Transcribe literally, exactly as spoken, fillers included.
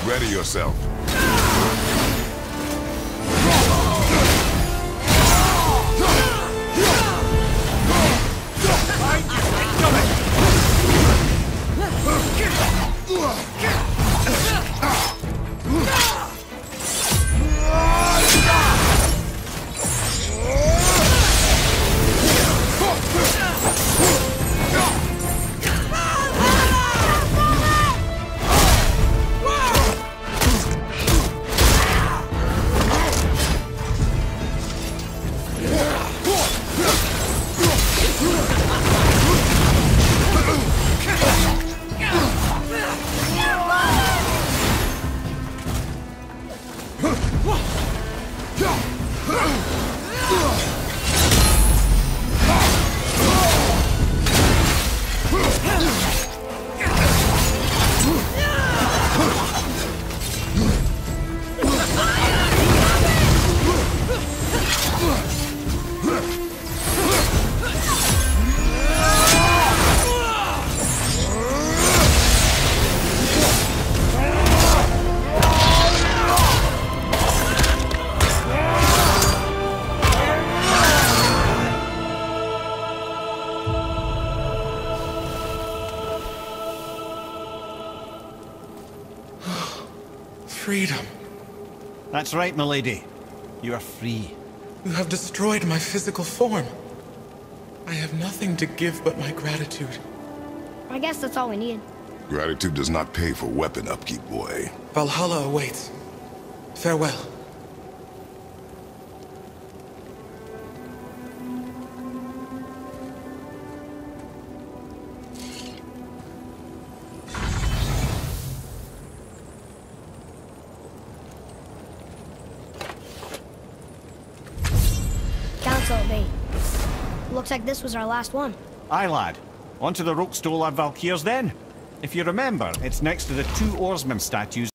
Ready yourself. Freedom. That's right, milady. You are free. You have destroyed my physical form. I have nothing to give but my gratitude. I guess that's all we need. Gratitude does not pay for weapon upkeep, boy. Valhalla awaits. Farewell. Council Bait. Looks like this was our last one. Aye, lad. On to the Rokstol at Valkyrs then. If you remember, it's next to the two oarsmen statues.